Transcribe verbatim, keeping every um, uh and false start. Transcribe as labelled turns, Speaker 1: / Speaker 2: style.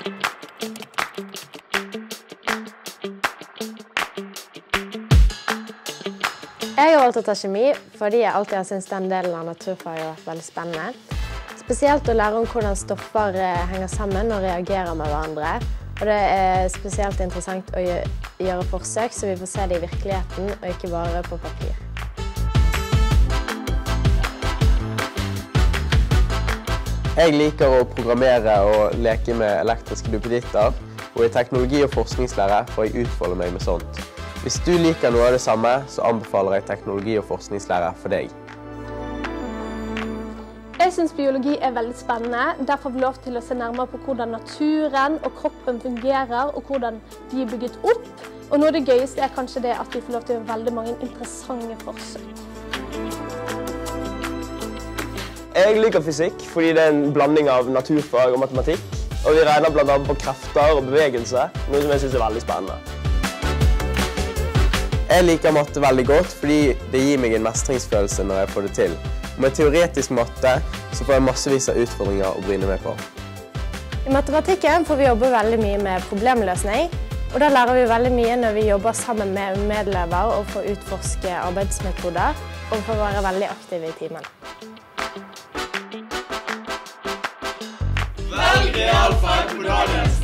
Speaker 1: Jeg har valgt å ta kjemi fordi jeg alltid har syntes den delen av naturfaget har vært veldig spennende. Spesielt å lære om hvordan stoffer henger sammen og reagerer med hverandre. Og det er spesielt interessant å gjøre forsøk, så vi får se det i virkeligheten og ikke bare på papir.
Speaker 2: Jeg liker å programmere og leke med elektriske duppeditter, og i teknologi- og forskningslære får jeg utfolde meg med sånt. Hvis du liker noe av det samme, så anbefaler jeg teknologi- og forskningslære for deg.
Speaker 3: Jeg synes biologi er veldig spennende. Der får vi lov til å se nærmere på hvordan naturen og kroppen fungerer, og hvordan de er bygget opp. Og noe av det gøyeste er kanskje det at vi får lov til å gjøre veldig mange interessante forsøk.
Speaker 4: Jeg liker fysikk fordi det er en blanding av naturfag og matematikk. Og vi regner blant annet på krefter og bevegelse, noe som jeg synes er veldig spennende.
Speaker 2: Jeg liker matte veldig godt fordi det gir meg en mestringsfølelse når jeg får det til. Med teoretisk matte så får jeg massevis av utfordringer å bryne meg på.
Speaker 1: I matematikken får vi jobbe veldig mye med problemløsning, og da lærer vi veldig mye når vi jobber sammen med medelever og får utforske arbeidsmetoder og får være veldig aktive i timen.
Speaker 5: Velg realfag på Danielsen!